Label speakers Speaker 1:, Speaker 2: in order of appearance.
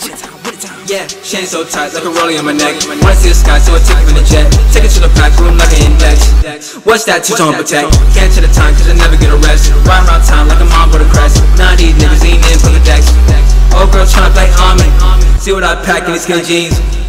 Speaker 1: Yeah, chain so tight like a rollie on my neck. Wanna see the sky, so I take it in the jet. Take it to the back room like an index. What's that? Two-tone protect. Can't check the time cause I never get a rest. Ride around town like a mom with a crest. Now these niggas ain't in for the decks. Old girl tryna play on me. See what I pack in these skinny jeans.